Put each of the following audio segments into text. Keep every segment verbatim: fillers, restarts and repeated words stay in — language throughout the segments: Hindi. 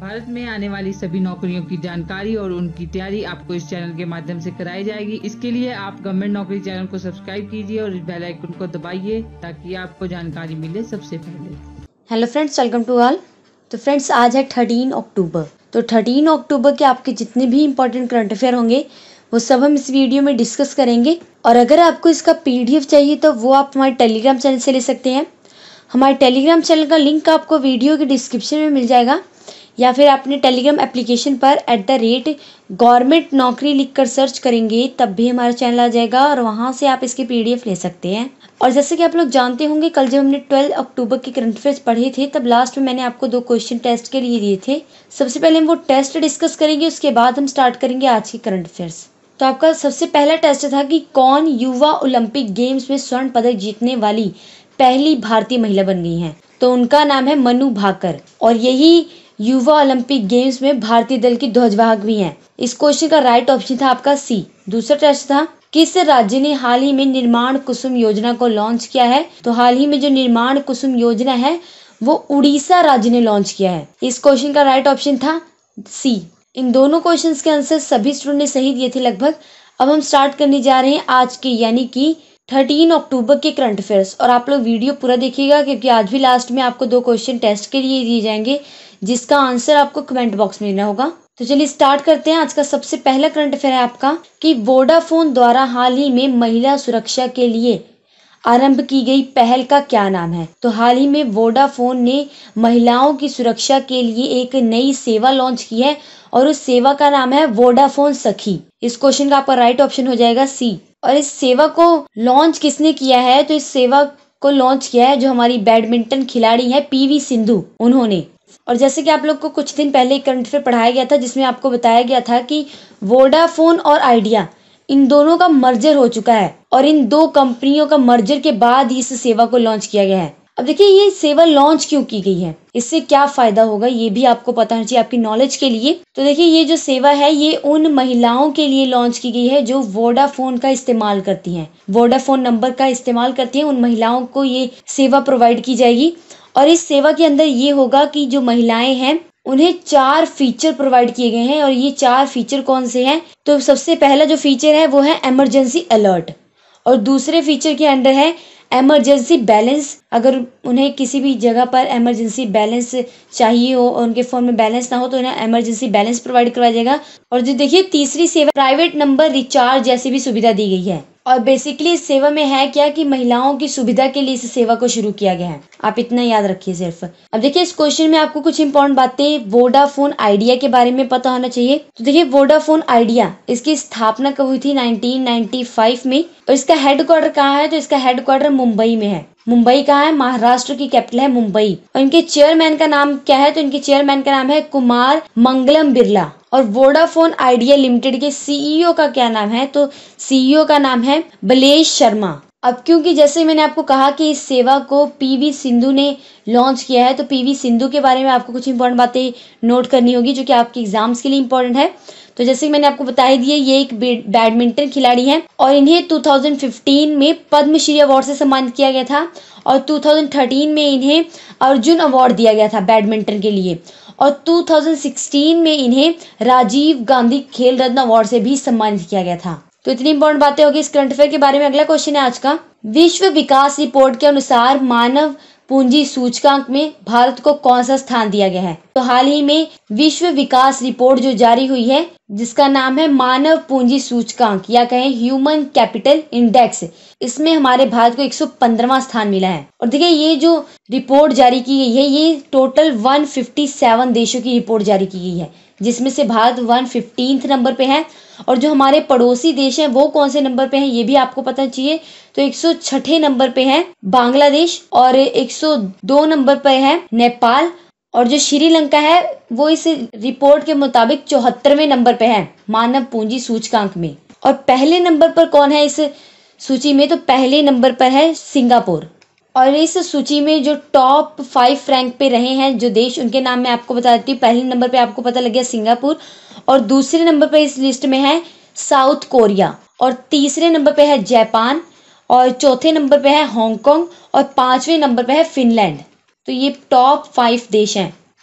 भारत में आने वाली सभी नौकरियों की जानकारी और उनकी तैयारी आपको इस चैनल के माध्यम से कराई जाएगी। इसके लिए आप गवर्नमेंट नौकरी चैनल को सब्सक्राइब कीजिए और बेल आइकन को दबाइए ताकि आपको जानकारी मिले सबसे पहले। Hello friends, welcome to all. तो फ्रेंड्स, आज है थर्टीन अक्टूबर। तो थर्टीन अक्टूबर के आपके जितने भी इंपॉर्टेंट करंट अफेयर होंगे वो सब हम इस वीडियो में डिस्कस करेंगे। और अगर आपको इसका पीडीएफ चाहिए तो वो आप हमारे टेलीग्राम चैनल से ले सकते हैं। हमारे टेलीग्राम चैनल का लिंक आपको वीडियो के डिस्क्रिप्शन में मिल जाएगा, या फिर अपने टेलीग्राम एप्लीकेशन पर एट द रेट गवर्नमेंट नौकरी लिखकर सर्च करेंगे तब भी हमारा चैनल आ जाएगा और वहाँ से आप इसके पीडीएफ ले सकते हैं। और जैसे कि आप लोग जानते होंगे, कल जब हमने ट्वेल्व अक्टूबर के करंट अफेयर्स पढ़े थे तब लास्ट में मैंने आपको दो क्वेश्चन टेस्ट के लिए दिए थे। सबसे पहले हम वो टेस्ट डिस्कस करेंगे, उसके बाद हम स्टार्ट करेंगे आज के करंट अफेयर्स। तो आपका सबसे पहला टेस्ट था कि कौन युवा ओलंपिक गेम्स में स्वर्ण पदक जीतने वाली पहली भारतीय महिला बन गई हैं। तो उनका नाम है मनु भाकर और यही युवा ओलंपिक गेम्स में भारतीय दल की ध्वजवाहक भी हैं। इस क्वेश्चन का राइट ऑप्शन था आपका सी। दूसरा टेस्ट था, किस राज्य ने हाल ही में निर्माण कुसुम योजना को लॉन्च किया है। तो हाल ही में जो निर्माण कुसुम योजना है वो उड़ीसा राज्य ने लॉन्च किया है। इस क्वेश्चन का राइट ऑप्शन था सी। इन दोनों क्वेश्चंस के आंसर सभी स्टूडेंट ने सही दिए थे लगभग। अब हम स्टार्ट करने जा रहे हैं आज के यानी कि थर्टीन अक्टूबर के करंट अफेयर्स। और आप लोग वीडियो पूरा देखिएगा क्योंकि आज भी लास्ट में आपको दो क्वेश्चन टेस्ट के लिए दिए जाएंगे जिसका आंसर आपको कमेंट बॉक्स में देना होगा। तो चलिए स्टार्ट करते हैं। आज का सबसे पहला करंट अफेयर है आपका कि वोडाफोन द्वारा हाल ही में महिला सुरक्षा के लिए आरंभ की गई पहल का क्या नाम है। तो हाल ही में वोडाफोन ने महिलाओं की सुरक्षा के लिए एक नई सेवा लॉन्च की है और उस सेवा का नाम है वोडाफोन सखी। इस क्वेश्चन का आपका राइट ऑप्शन हो जाएगा सी। और इस सेवा को लॉन्च किसने किया है। तो इस सेवा को लॉन्च किया है जो हमारी बैडमिंटन खिलाड़ी है पीवी सिंधु, उन्होंने। और जैसे कि आप लोग को कुछ दिन पहले करंट अफेयर पढ़ाया गया था जिसमें आपको बताया गया था कि वोडाफोन और आइडिया इन दोनों का मर्जर हो चुका है और इन दो कंपनियों का मर्जर के बाद ही इस सेवा को लॉन्च किया गया है। अब देखिए ये सेवा लॉन्च क्यों की गई है, इससे क्या फायदा होगा ये भी आपको पता होना चाहिए आपकी नॉलेज के लिए। तो देखिए ये जो सेवा है ये उन महिलाओं के लिए लॉन्च की गई है जो वोडाफोन का इस्तेमाल करती हैं, वोडाफोन नंबर का इस्तेमाल करती हैं। उन महिलाओं को ये सेवा प्रोवाइड की जाएगी और इस सेवा के अंदर ये होगा कि जो महिलाएं हैं उन्हें चार फीचर प्रोवाइड किए गए हैं। और ये चार फीचर कौन से हैं। तो सबसे पहला जो फीचर है वो है इमरजेंसी अलर्ट और दूसरे फीचर के अंडर है इमरजेंसी बैलेंस। अगर उन्हें किसी भी जगह पर इमरजेंसी बैलेंस चाहिए हो और उनके फोन में बैलेंस ना हो तो उन्हें इमरजेंसी बैलेंस प्रोवाइड करवाया जाएगा। और जो देखिए तीसरी सेवा प्राइवेट नंबर रिचार्ज जैसी भी सुविधा दी गई है। और बेसिकली इस सेवा में है क्या कि महिलाओं की सुविधा के लिए इस सेवा को शुरू किया गया है। आप इतना याद रखिए सिर्फ। अब देखिए इस क्वेश्चन में आपको कुछ इंपॉर्टेंट बातें वोडाफोन आइडिया के बारे में पता होना चाहिए। तो देखिए वोडाफोन आइडिया इसकी स्थापना कब हुई थी नाइनटीन नाइंटी फाइव में। और इसका हेडक्वार्टर कहाँ है। तो इसका हेडक्वार्टर मुंबई में है। मुंबई कहाँ है, महाराष्ट्र की कैपिटल है मुंबई। और इनके चेयरमैन का नाम क्या है। तो इनके चेयरमैन का नाम है कुमार मंगलम बिरला। और वोडाफोन आइडिया लिमिटेड के सीईओ का क्या नाम है। तो सीईओ का नाम है बलेश शर्मा। अब क्योंकि जैसे मैंने आपको कहा कि इस सेवा को पीवी सिंधु ने लॉन्च किया है तो पीवी सिंधु के बारे में आपको कुछ इंपॉर्टेंट बातें नोट करनी होगी जो कि आपके एग्जाम्स के लिए इंपॉर्टेंट है। तो जैसे मैंने आपको बताई दिए ये एक बैडमिंटन खिलाड़ी हैं और इन्हें टू थाउजेंड फिफ्टीन में पद्मश्री अवार्ड से सम्मानित किया गया था और टू थाउजेंड थर्टीन में इन्हें अर्जुन अवार्ड दिया गया था बैडमिंटन के लिए। और टू थाउजेंड सिक्सटीन में इन्हें राजीव गांधी खेल रत्न अवार्ड से भी सम्मानित किया गया था। तो इतनी इंपॉर्टेंट बातें होगी इस करंट अफेयर के बारे में। अगला क्वेश्चन है आज का, विश्व विकास रिपोर्ट के अनुसार मानव पूंजी सूचकांक में भारत को कौन सा स्थान दिया गया है। तो हाल ही में विश्व विकास रिपोर्ट जो जारी हुई है जिसका नाम है मानव पूंजी सूचकांक या कहें ह्यूमन कैपिटल इंडेक्स, इसमें हमारे भारत को एक सौ पंद्रहवां स्थान मिला है। और देखिए ये जो रिपोर्ट जारी की गई है ये टोटल एक सौ सत्तावन देशों की रिपोर्ट जारी की गई है जिसमें से भारत एक सौ पंद्रह नंबर पे है। और जो हमारे पड़ोसी देश हैं वो कौन से नंबर पे हैं ये भी आपको पता चाहिए। तो एक सौ छठे नंबर पे है बांग्लादेश और एक सौ दो नंबर पे है नेपाल। और जो श्रीलंका है वो इस रिपोर्ट के मुताबिक चौहत्तरवें नंबर पे है मानव पूंजी सूचकांक में। और पहले नंबर पर कौन है इस सूची में। तो पहले नंबर पर है सिंगापुर। और इस सूची में जो टॉप फाइव रैंक पे रहे हैं जो देश उनके नाम मैं आपको बता देती हूँ। पहले नंबर पे आपको पता लग गया सिंगापुर और दूसरे नंबर पे इस लिस्ट में है साउथ कोरिया और तीसरे नंबर पे है जापान और चौथे नंबर पे है हांगकांग और पांचवें नंबर पे है फिनलैंड। तो ये टॉप फाइव देश हैं।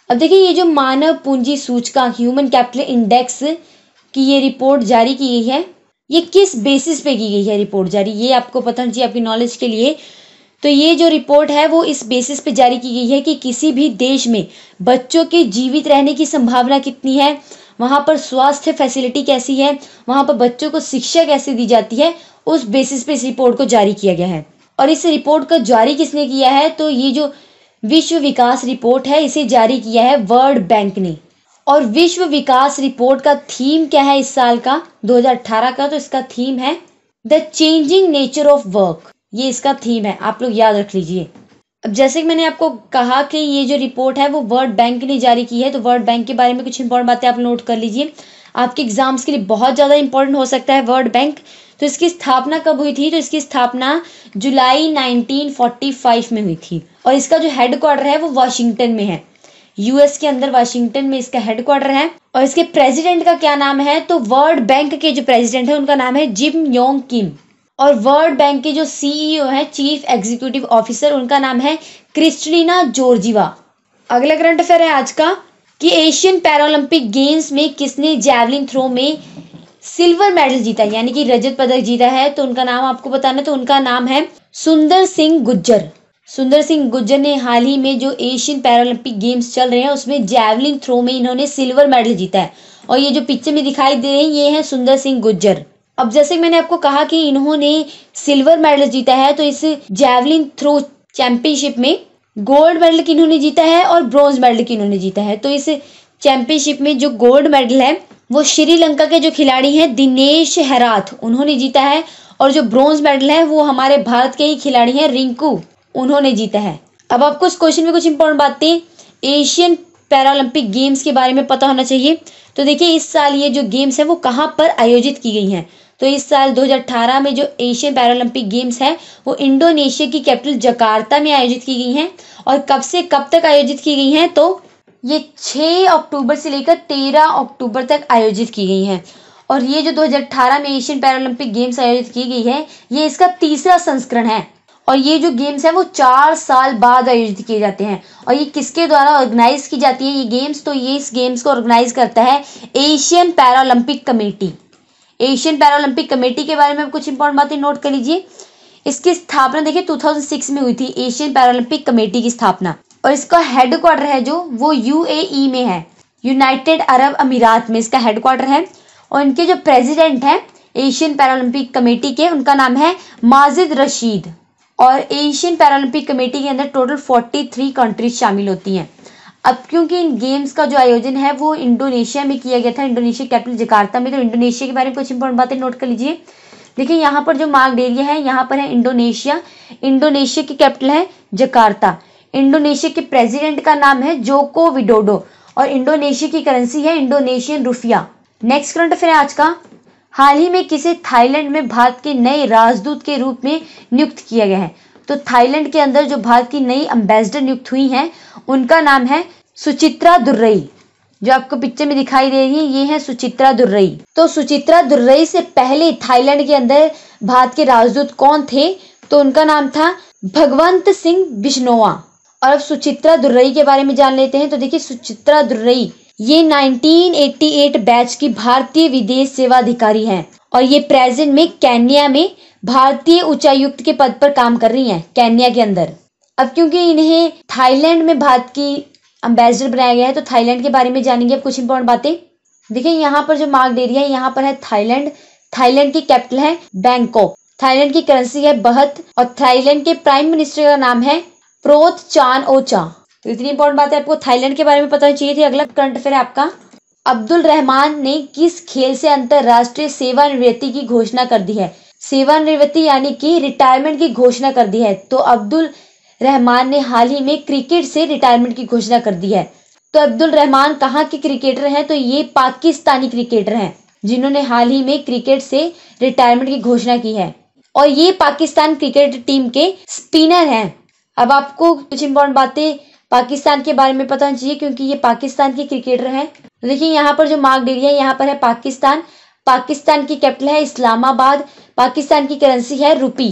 अब देखिए ये जो मानव पूंजी सूचकांक ह्यूमन कैपिटल इंडेक्स की ये रिपोर्ट जारी की गई है, ये किस बेसिस पे की गई है रिपोर्ट जारी, ये आपको पता होना चाहिए आपकी नॉलेज के लिए। तो ये जो रिपोर्ट है वो इस बेसिस पे जारी की गई है कि किसी भी देश में बच्चों के जीवित रहने की संभावना कितनी है, वहाँ पर स्वास्थ्य फैसिलिटी कैसी है, वहाँ पर बच्चों को शिक्षा कैसे दी जाती है, उस बेसिस पे इस रिपोर्ट को जारी किया गया है। और इस रिपोर्ट को जारी किसने किया है, तो ये जो विश्व विकास रिपोर्ट है इसे जारी किया है वर्ल्ड बैंक ने। और विश्व विकास रिपोर्ट का थीम क्या है इस साल का दो हज़ार अठारह का, तो इसका थीम है the changing nature of work, ये इसका थीम है, आप लोग याद रख लीजिए। अब जैसे कि मैंने आपको कहा कि ये जो रिपोर्ट है वो वर्ल्ड बैंक ने जारी की है, तो वर्ल्ड बैंक के बारे में कुछ इंपॉर्टेंट बातें आप नोट कर लीजिए, आपके एग्जाम्स के लिए बहुत ज़्यादा इंपॉर्टेंट हो सकता है वर्ल्ड बैंक। तो इसकी स्थापना कब हुई थी, तो इसकी स्थापना जुलाई नाइनटीन फोर्टी फाइव में हुई थी और इसका जो हेडक्वार्टर है वो वाशिंगटन में है, यूएस के अंदर वाशिंगटन में इसका हेडक्वार्टर है। और इसके प्रेसिडेंट का क्या नाम है, तो वर्ल्ड बैंक के जो प्रेसिडेंट है उनका नाम है जिम योंग किम। और वर्ल्ड बैंक के जो सीईओ है चीफ एग्जीक्यूटिव ऑफिसर, उनका नाम है क्रिस्टलिना जॉर्जिवा। अगला करंट अफेयर है आज का कि एशियन पैरालंपिक गेम्स में किसने जैवलिन थ्रो में सिल्वर मेडल जीता है, यानी कि रजत पदक जीता है, तो उनका नाम आपको बताना, तो उनका नाम है सुंदर सिंह गुज्जर। सुंदर सिंह गुज्जर ने हाल ही में जो एशियन पैरालंपिक गेम्स चल रहे हैं उसमें जैवलिन थ्रो में इन्होंने सिल्वर मेडल जीता है और ये जो पिक्चर में दिखाई दे रहे हैं ये है सुंदर सिंह गुज्जर। अब जैसे मैंने आपको कहा कि इन्होंने सिल्वर मेडल जीता है, तो इस जैवलिन थ्रो चैंपियनशिप में गोल्ड मेडल किन्होंने जीता है और ब्रॉन्ज मेडल किन्होंने जीता है। तो इस चैंपियनशिप में जो गोल्ड मेडल है वो श्रीलंका के जो खिलाड़ी हैं दिनेश हेराथ, उन्होंने जीता है, और जो ब्रॉन्ज मेडल है वो हमारे भारत के ही खिलाड़ी हैं रिंकू, उन्होंने जीता है। अब आपको इस क्वेश्चन में कुछ इंपॉर्टेंट बातें एशियन पैरालंपिक गेम्स के बारे में पता होना चाहिए। तो देखिए इस साल ये जो गेम्स है वो कहाँ पर आयोजित की गई हैं, तो इस साल दो हज़ार अठारह में जो एशियन पैरालंपिक गेम्स है वो इंडोनेशिया की कैपिटल जकार्ता में आयोजित की गई हैं। और कब से कब तक आयोजित की गई हैं, तो ये छह अक्टूबर से लेकर तेरह अक्टूबर तक आयोजित की गई हैं। और ये जो दो हज़ार अठारह में एशियन पैरालंपिक गेम्स आयोजित की गई है ये इसका तीसरा संस्करण है और ये जो गेम्स है वो चार साल बाद आयोजित किए जाते हैं। और ये किसके द्वारा ऑर्गेनाइज की जाती है ये गेम्स, तो ये इस गेम्स को ऑर्गेनाइज करता है Asian Paralympic committee. Asian Paralympic committee के बारे में कुछ इंपॉर्टेंट बातें नोट कर लीजिए। इसकी स्थापना देखिए दो हज़ार छह में हुई थी, एशियन पैरालंपिक कमेटी की स्थापना, और इसका हेडक्वार्टर है जो वो यूएई में है, यूनाइटेड अरब अमीरात में इसका हेडक्वार्टर है। और इनके जो प्रेसिडेंट हैं एशियन पैरालंपिक कमेटी के, उनका नाम है माजिद रशीद। और एशियन पैरालंपिक कमेटी के अंदर टोटल तैंतालीस कंट्रीज शामिल होती हैं। अब क्योंकि इन गेम्स का जो आयोजन है वो इंडोनेशिया में किया गया था, इंडोनेशिया कैपिटल जकार्ता में, तो इंडोनेशिया के बारे में कुछ इंपॉर्टेंट बातें नोट कर लीजिए। देखिए यहाँ पर जो मार्क एरिया है यहाँ पर है इंडोनेशिया, इंडोनेशिया की कैपिटल है जकार्ता। इंडोनेशिया के प्रेसिडेंट का नाम है जोको विडोडो और इंडोनेशिया की करेंसी है इंडोनेशियन रुपया। नेक्स्ट करंट अफेयर आज का, हाल ही में किसे थाईलैंड में भारत के नए राजदूत के रूप में नियुक्त किया गया है, तो थाईलैंड के अंदर जो भारत की नई एम्बेसडर नियुक्त हुई हैं उनका नाम है सुचित्रा दुर्रई। जो आपको पिक्चर में दिखाई दे रही है ये है सुचित्रा दुर्रई। तो सुचित्रा दुर्रई से पहले थाईलैंड के अंदर भारत के राजदूत कौन थे, तो उनका नाम था भगवंत सिंह बिश्नोआ। और अब सुचित्रा दुर्रई के बारे में जान लेते हैं। तो देखिए सुचित्रा दुर्रई ये नाइनटीन एटी एट बैच की भारतीय विदेश सेवा अधिकारी हैं और ये प्रेजेंट में केन्या में भारतीय उच्चायुक्त के पद पर काम कर रही हैं केन्या के अंदर। अब क्योंकि इन्हें थाईलैंड में भारत की एम्बेसडर बनाया गया है तो थाईलैंड के बारे में जानेंगे अब कुछ इंपॉर्टेंट बातें। देखिए यहाँ पर जो मार्क एरिया है यहाँ पर है थाईलैंड, थाईलैंड की कैपिटल है बैंकॉक, थाईलैंड की करेंसी है बहत और थाईलैंड के प्राइम मिनिस्टर का नाम है प्रोत चान ओचा। तो इतनी इंपॉर्टेंट बात है आपको थाईलैंड के बारे में पता चाहिए थी। अगला करंट अफेयर है आपका, अब्दुल रहमान ने किस खेल से अंतरराष्ट्रीय सेवानिवृत्ति की घोषणा कर दी है, सेवानिवृत्ति यानी कि रिटायरमेंट की घोषणा कर दी है। तो अब्दुल रहमान ने हाल ही में क्रिकेट से रिटायरमेंट की घोषणा कर दी है। तो अब्दुल रहमान कहाँ के क्रिकेटर हैं, तो ये पाकिस्तानी क्रिकेटर हैं जिन्होंने हाल ही में क्रिकेट से रिटायरमेंट की घोषणा की है और ये पाकिस्तान क्रिकेट टीम के स्पिनर हैं। अब आपको कुछ इंपॉर्टेंट बातें पाकिस्तान के बारे में पता होना चाहिए क्योंकि ये पाकिस्तान के क्रिकेटर हैं। तो देखिए यहाँ पर जो मार्क एरिया है यहाँ पर है पाकिस्तान, पाकिस्तान की कैपिटल है इस्लामाबाद, पाकिस्तान की करेंसी है रुपी,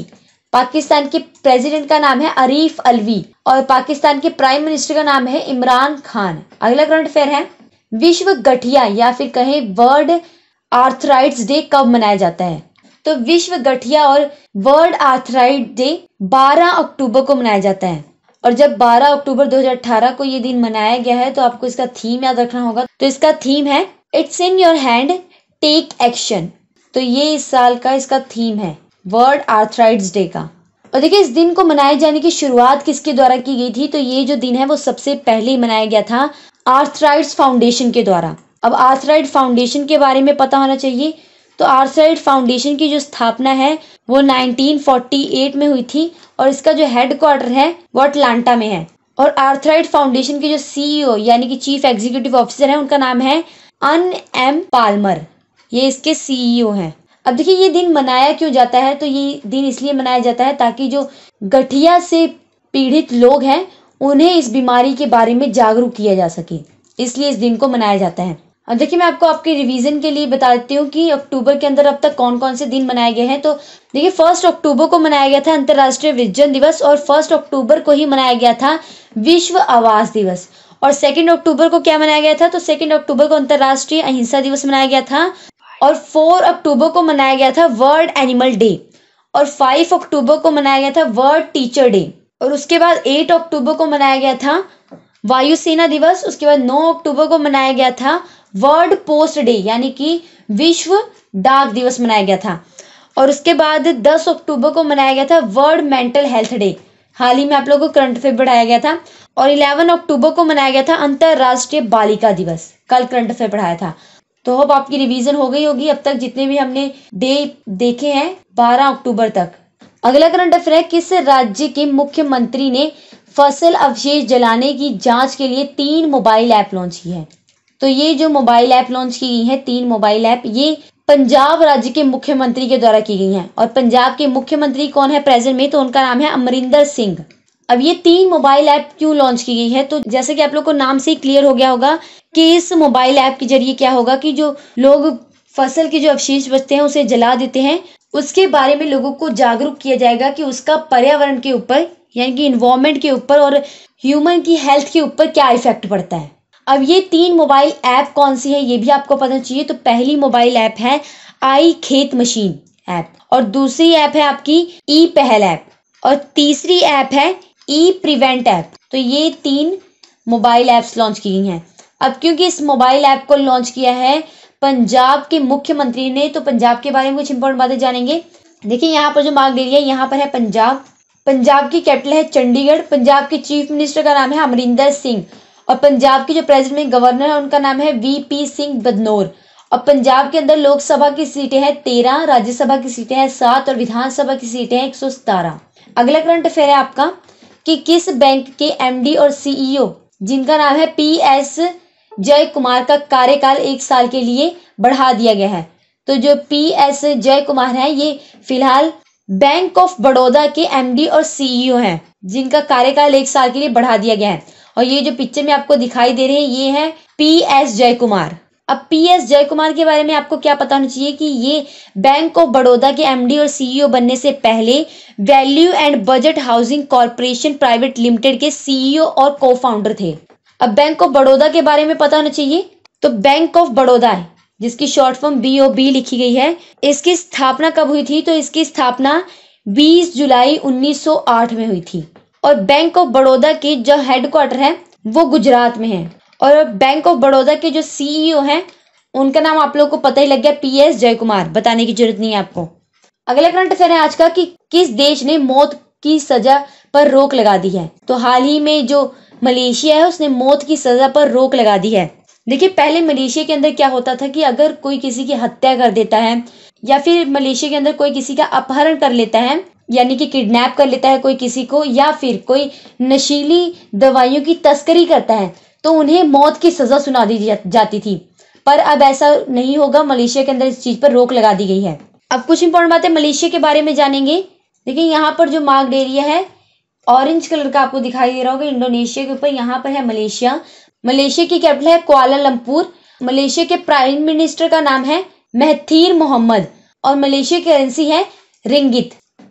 पाकिस्तान के प्रेसिडेंट का नाम है आरिफ अलवी और पाकिस्तान के प्राइम मिनिस्टर का नाम है इमरान खान। अगला करंट अफेयर है, विश्व गठिया या फिर कहें वर्ल्ड आर्थराइटिस डे कब मनाया जाता है? तो विश्व गठिया और वर्ल्ड आर्थराइटिस डे बारह अक्टूबर को मनाया जाता है। और जब बारह अक्टूबर दो हज़ार अठारह को ये दिन मनाया गया है तो आपको इसका थीम याद रखना होगा। तो इसका थीम है it's in your hand take action. तो ये इस साल का इसका थीम है वर्ल्ड आर्थराइटिस डे का। और देखिए इस दिन को मनाए जाने की शुरुआत किसके द्वारा की गई थी? तो ये जो दिन है वो सबसे पहले मनाया गया था आर्थराइटिस फाउंडेशन के द्वारा। अब आर्थराइटिस फाउंडेशन के बारे में पता होना चाहिए। तो आर्थराइटिस फाउंडेशन की जो स्थापना है वो उन्नीस सौ अड़तालीस में हुई थी और इसका जो हेडक्वार्टर है वो अटलांटा में है। और आर्थराइटिस फाउंडेशन के जो सीईओ यानी कि चीफ एग्जीक्यूटिव ऑफिसर है उनका नाम है अन एम पाल्मर, ये इसके सीईओ हैं। अब देखिए ये दिन मनाया क्यों जाता है? तो ये दिन इसलिए मनाया जाता है ताकि जो गठिया से पीड़ित लोग हैं उन्हें इस बीमारी के बारे में जागरूक किया जा सके, इसलिए इस दिन को मनाया जाता है। अब देखिए मैं आपको आपके रिवीजन के लिए बता देती हूँ कि अक्टूबर के अंदर अब तक कौन कौन से दिन मनाए गए हैं। तो देखिए फर्स्ट अक्टूबर को मनाया गया था अंतर्राष्ट्रीय विजन दिवस और फर्स्ट अक्टूबर को ही मनाया गया था विश्व आवास दिवस। और सेकेंड अक्टूबर को क्या मनाया गया था? तो सेकेंड अक्टूबर को अंतर्राष्ट्रीय अहिंसा दिवस मनाया गया था। और फोर अक्टूबर को मनाया गया था वर्ल्ड एनिमल डे। और फाइव अक्टूबर को मनाया गया था वर्ल्ड टीचर डे। और उसके बाद एट अक्टूबर को मनाया गया था वायुसेना दिवस। उसके बाद नौ अक्टूबर को मनाया गया था वर्ल्ड पोस्ट डे यानी कि विश्व डाक दिवस मनाया गया था। और उसके बाद दस अक्टूबर को मनाया गया था वर्ल्ड मेंटल हेल्थ डे। हाल ही में आप लोगों को करंट अफेयर बढ़ाया गया था। और ग्यारह अक्टूबर को मनाया गया था अंतरराष्ट्रीय बालिका दिवस, कल करंट अफेयर पढ़ाया था। तो होप आपकी रिवीजन हो गई होगी अब तक जितने भी हमने डे देखे हैं बारह अक्टूबर तक। अगला करंट अफेयर है, किस राज्य के मुख्यमंत्री ने फसल अवशेष जलाने की जांच के लिए तीन मोबाइल ऐप लॉन्च की है? तो ये जो मोबाइल ऐप लॉन्च की गई है तीन मोबाइल ऐप, ये पंजाब राज्य के मुख्यमंत्री के द्वारा की गई हैं। और पंजाब के मुख्यमंत्री कौन है प्रेजेंट में? तो उनका नाम है अमरिंदर सिंह। अब ये तीन मोबाइल ऐप क्यों लॉन्च की गई है? तो जैसे कि आप लोग को नाम से ही क्लियर हो गया होगा कि इस मोबाइल ऐप के जरिए क्या होगा कि जो लोग फसल के जो अवशेष बचते हैं उसे जला देते हैं, उसके बारे में लोगों को जागरूक किया जाएगा कि उसका पर्यावरण के ऊपर यानी कि इन्वायरमेंट के ऊपर और ह्यूमन की हेल्थ के ऊपर क्या इफेक्ट पड़ता है। अब ये तीन मोबाइल ऐप कौन सी है ये भी आपको पता चाहिए। तो पहली मोबाइल ऐप है आई खेत मशीन ऐप और दूसरी ऐप है आपकी ई पहल ऐप और तीसरी ऐप है ई प्रिवेंट ऐप। तो ये तीन मोबाइल ऐप्स लॉन्च की गई हैं। अब क्योंकि इस मोबाइल ऐप को लॉन्च किया है पंजाब के मुख्यमंत्री ने, तो पंजाब के बारे में कुछ इंपॉर्टेंट बातें जानेंगे। देखिए यहाँ पर जो मार्क दे दिया है यहाँ पर है पंजाब। पंजाब की कैपिटल है चंडीगढ़। पंजाब के चीफ मिनिस्टर का नाम है अमरिंदर सिंह और पंजाब के जो प्रेसिडेंट गवर्नर है उनका नाम है वी पी सिंह बदनौर। और पंजाब के अंदर लोकसभा की सीटें हैं तेरह, राज्यसभा की सीटें हैं सात और विधानसभा की सीटें हैं एक सौ सतारह। अगला करंट अफेयर है आपका कि किस बैंक के एमडी और सीईओ जिनका नाम है पी एस जय कुमार का कार्यकाल एक साल के लिए बढ़ा दिया गया है। तो जो पी एस जय कुमार हैं ये फिलहाल बैंक ऑफ बड़ौदा के एमडी और सीईओ हैं जिनका कार्यकाल एक साल के लिए बढ़ा दिया गया है। और ये जो पिक्चर में आपको दिखाई दे रहे हैं ये है पी एस जय कुमार। अब पी एस जय कुमार के बारे में आपको क्या पता होना चाहिए कि ये बैंक ऑफ बड़ौदा के एमडी और सीईओ बनने से पहले value and budget housing corporation private limited के सीईओ और को फाउंडर थे। अब बैंक ऑफ बड़ौदा के बारे में पता होना चाहिए। तो बैंक ऑफ बड़ौदा है जिसकी short form B O B लिखी गई है, इसकी स्थापना कब हुई थी? तो इसकी स्थापना बीस जुलाई उन्नीस सौ आठ में हुई थी। और बैंक ऑफ बड़ौदा के जो हेडक्वार्टर है वो गुजरात में है। और बैंक ऑफ बड़ौदा के जो सीईओ हैं उनका नाम आप लोगों को पता ही लग गया, पी एस जय कुमार, बताने की जरूरत नहीं है आपको। अगला करंट अफेयर है आज का कि किस देश ने मौत की सजा पर रोक लगा दी है? तो हाल ही में जो मलेशिया है उसने मौत की सजा पर रोक लगा दी है। देखिए पहले मलेशिया के अंदर क्या होता था कि अगर कोई किसी की हत्या कर देता है या फिर मलेशिया के अंदर कोई किसी का अपहरण कर लेता है यानी कि किडनैप कर लेता है कोई किसी को, या फिर कोई नशीली दवाइयों की तस्करी करता है तो उन्हें मौत की सजा सुना दी जाती थी। पर अब ऐसा नहीं होगा, मलेशिया के अंदर इस चीज पर रोक लगा दी गई है। अब कुछ इंपॉर्टेंट बातें मलेशिया के बारे में जानेंगे। देखिए यहाँ पर जो मार्क एरिया है ऑरेंज कलर का आपको दिखाई दे रहा होगा इंडोनेशिया के ऊपर, यहाँ पर है मलेशिया। मलेशिया की कैपिटल है कुआलालंपुर। मलेशिया के प्राइम मिनिस्टर का नाम है महथीर मोहम्मद और मलेशिया की करेंसी है रिंगित।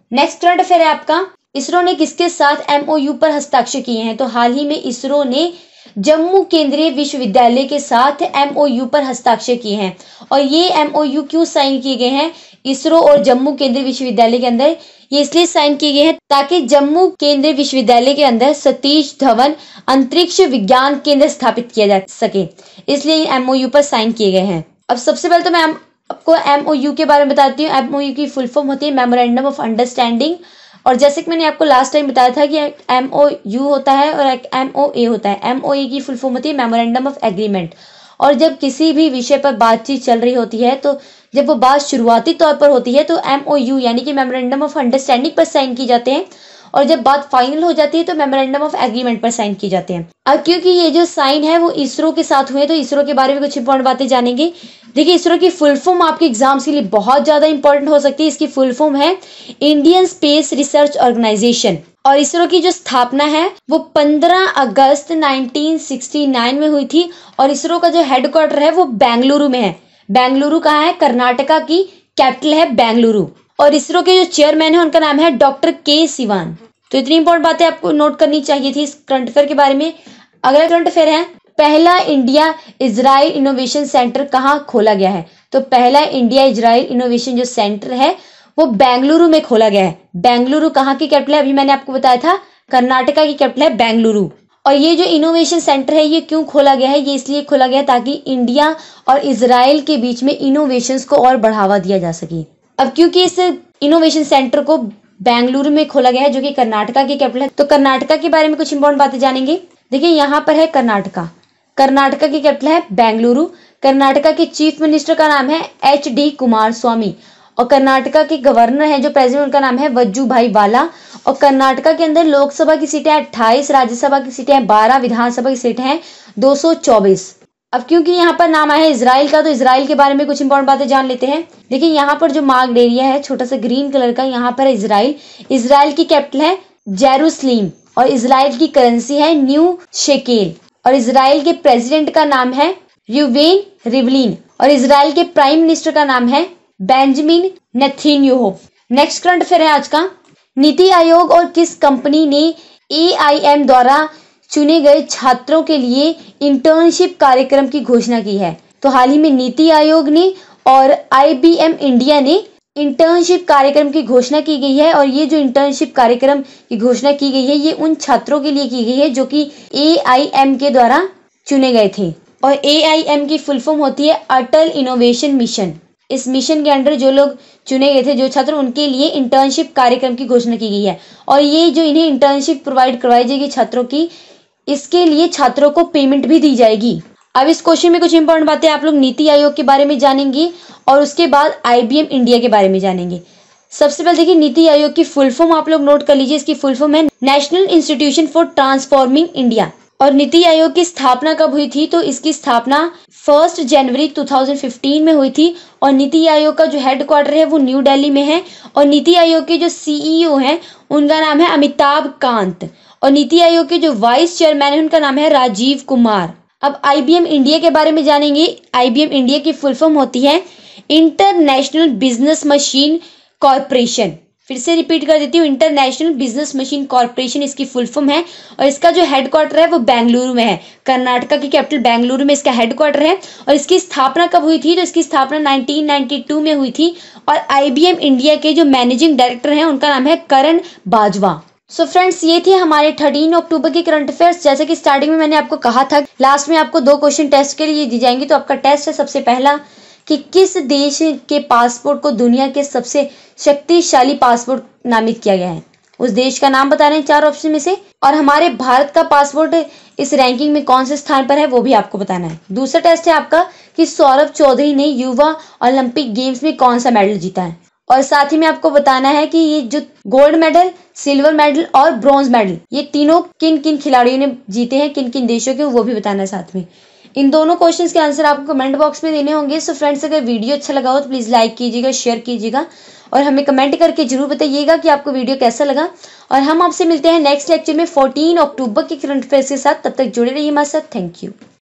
नेक्स्ट करंट अफेयर है आपका, इसरो ने किसके साथ एमओयू पर हस्ताक्षर किए हैं? तो हाल ही में इसरो ने जम्मू केंद्रीय विश्वविद्यालय के साथ एमओयू पर हस्ताक्षर किए हैं। और ये एमओयू क्यों साइन किए गए हैं इसरो और जम्मू केंद्रीय विश्वविद्यालय के अंदर? ये इसलिए साइन किए गए हैं ताकि जम्मू केंद्रीय विश्वविद्यालय के अंदर सतीश धवन अंतरिक्ष विज्ञान केंद्र स्थापित किया जा सके, इसलिए एमओयू पर साइन किए गए हैं। अब सबसे पहले तो मैं आपको एमओयू के बारे में बताती हूँ। एमओयू की फुल फॉर्म होती है मेमोरेंडम ऑफ अंडरस्टैंडिंग, और जैसे कि मैंने आपको लास्ट टाइम बताया था कि एमओयू होता है और एक एमओए होता है। एमओए की फुल फॉर्म होती है मेमोरेंडम ऑफ एग्रीमेंट। और जब किसी भी विषय पर बातचीत चल रही होती है, तो जब वो बात शुरुआती तौर पर होती है तो एमओयू यानी कि मेमोरेंडम ऑफ अंडरस्टैंडिंग पर साइन की जाते हैं, और जब बात फाइनल हो जाती है तो मेमोरेंडम ऑफ एग्रीमेंट पर साइन किए जाते हैं। अब क्योंकि ये जो साइन है वो इसरो के साथ हुए, तो इसरो के बारे में कुछ इंपॉर्टेंट बातें जानेंगे। देखिए, इसरो की फुल फॉर्म आपके एग्जाम्स के लिए बहुत ज्यादा इंपॉर्टेंट हो सकती है। इसकी फुल फॉर्म है इंडियन स्पेस रिसर्च ऑर्गेनाइजेशन, और इसरो की जो स्थापना है वो पंद्रह अगस्त नाइनटीन सिक्सटी नाइन में हुई थी, और इसरो का जो हेडक्वार्टर है वो बेंगलुरु में है। बेंगलुरु कहाँ है? कर्नाटका की कैपिटल है बेंगलुरु। और इसरो के जो चेयरमैन है उनका नाम है डॉक्टर के सिवान। तो इतनी इंपॉर्टेंट बातें आपको नोट करनी चाहिए थी इस करंट अफेयर के बारे में। अगला करंट अफेयर है, पहला इंडिया इजराइल इनोवेशन सेंटर कहाँ खोला गया है? तो पहला इंडिया इजराइल इनोवेशन जो सेंटर है वो बेंगलुरु में खोला गया है। बेंगलुरु कहाँ की कैपिटल है? अभी मैंने आपको बताया था कर्नाटका की कैपिटल है बेंगलुरु। और ये जो इनोवेशन सेंटर है ये क्यों खोला गया है? ये इसलिए खोला गया है ताकि इंडिया और इजराइल के बीच में इनोवेशंस को और बढ़ावा दिया जा सके। अब क्योंकि इस इनोवेशन सेंटर को बेंगलुरु में खोला गया है जो कि कर्नाटका की कैपिटल है, तो कर्नाटका के बारे में कुछ इंपॉर्टेंट बातें जानेंगे। देखिए, यहाँ पर है कर्नाटका, कर्नाटका की कैपिटल है बेंगलुरु। कर्नाटका के चीफ मिनिस्टर का नाम है एच डी कुमार स्वामी, और कर्नाटका के गवर्नर है जो प्रेसिडेंट उनका नाम है वजूभाई वाला। और कर्नाटका के अंदर लोकसभा की सीटें अट्ठाईस, राज्यसभा की सीटें बारह, विधानसभा की सीटें हैं दो सौ चौबीस। अब क्योंकि यहाँ पर नाम आया है इजराइल का, तो इजराइल के बारे में कुछ इंपॉर्टेंट बातें जान लेते हैं। देखिए, यहाँ पर जो मार्क्ड एरिया है छोटा सा ग्रीन कलर का, यहाँ पर है इजराइल। इजराइल की कैपिटल है जेरूसलीम, और इजराइल की करेंसी है न्यू शेकेल। और इजराइल के प्रेसिडेंट का नाम है र्यूवेन रिवलिन, और इजराइल के प्राइम मिनिस्टर का नाम है Benjamin Netanyahu. Next current affair है आज का, नीति आयोग और किस कंपनी ने ए आई एम द्वारा चुने गए छात्रों के लिए इंटर्नशिप कार्यक्रम की घोषणा की है? तो हाल ही में नीति आयोग ने और आई बी एम इंडिया ने इंटर्नशिप कार्यक्रम की घोषणा की गई है। और ये जो इंटर्नशिप कार्यक्रम की घोषणा की गई है ये उन छात्रों के लिए की गई है जो कि ए आई एम के द्वारा चुने गए थे। और ए आई एम की फुल फॉर्म होती है अटल इनोवेशन मिशन। इस मिशन के अंडर जो लोग चुने गए थे, जो छात्र, उनके लिए इंटर्नशिप कार्यक्रम की घोषणा की गई है। और ये जो इन्हें इंटर्नशिप प्रोवाइड करवाई जाएगी छात्रों की, इसके लिए छात्रों को पेमेंट भी दी जाएगी। अब इस क्वेश्चन में कुछ इंपॉर्टेंट बातें आप लोग नीति आयोग के बारे में जानेंगे, और उसके बाद आई बी एम इंडिया के बारे में जानेंगे। सबसे पहले देखिए, नीति आयोग की फुल फॉर्म आप लोग नोट कर लीजिए। इसकी फुल फॉर्म है national institution for transforming India. और नीति आयोग की स्थापना कब हुई थी? तो इसकी स्थापना फर्स्ट जनवरी दो हज़ार पंद्रह में हुई थी। और नीति आयोग का जो हेडक्वार्टर है वो न्यू दिल्ली में है। और नीति आयोग के जो सी ई ओ हैं उनका नाम है अमिताभ कांत। और नीति आयोग के जो वाइस चेयरमैन है उनका नाम है राजीव कुमार। अब आई बी एम इंडिया के बारे में जानेंगे। आई बी एम इंडिया की फुल फॉर्म होती है इंटरनेशनल बिजनेस मशीन कॉर्पोरेशन। फिर से रिपीट कर देती हूँ, इंटरनेशनल बिजनेस मशीन कॉर्पोरेशन इसकी फुल फॉर्म है। और इसका जो हेडक्वार्टर है वो बेंगलुरु में है। कर्नाटका की कैपिटल बेंगलुरु में इसका हेडक्वार्टर है। और इसकी स्थापना कब हुई थी? तो इसकी स्थापना नाइनटीन नाइंटी टू में हुई थी। और आई बी एम इंडिया के जो मैनेजिंग डायरेक्टर हैं उनका नाम है Karan Bajwa. So so friends, ये थे हमारे तेरह अक्टूबर के करंट अफेयर्स। जैसे कि स्टार्टिंग में मैंने आपको कहा था, लास्ट में आपको दो क्वेश्चन टेस्ट के लिए दी जाएंगे। तो आपका टेस्ट है सबसे पहला कि किस देश के पासपोर्ट को दुनिया के सबसे शक्तिशाली पासपोर्ट नामित किया गया है? उस देश का नाम बताना है चार ऑप्शन में से। और हमारे भारत का पासपोर्ट इस रैंकिंग में कौन से स्थान पर है वो भी आपको बताना है। दूसरा टेस्ट है आपका कि सौरभ चौधरी ने युवा ओलंपिक गेम्स में कौन सा मेडल जीता है। और साथ ही में आपको बताना है कि ये जो गोल्ड मेडल, सिल्वर मेडल और ब्रॉन्ज मेडल, ये तीनों किन किन खिलाड़ियों ने जीते हैं, किन किन देशों के, वो भी बताना है साथ में। इन दोनों क्वेश्चंस के आंसर आपको कमेंट बॉक्स में देने होंगे। सो फ्रेंड्स, अगर वीडियो अच्छा लगा हो तो प्लीज़ लाइक कीजिएगा, शेयर कीजिएगा, और हमें कमेंट करके जरूर बताइएगा कि आपको वीडियो कैसा लगा। और हम आपसे मिलते हैं नेक्स्ट लेक्चर में चौदह अक्टूबर के करंट अफेयर्स के साथ। तब तक जुड़े रहिए हमारे साथ। Thank you.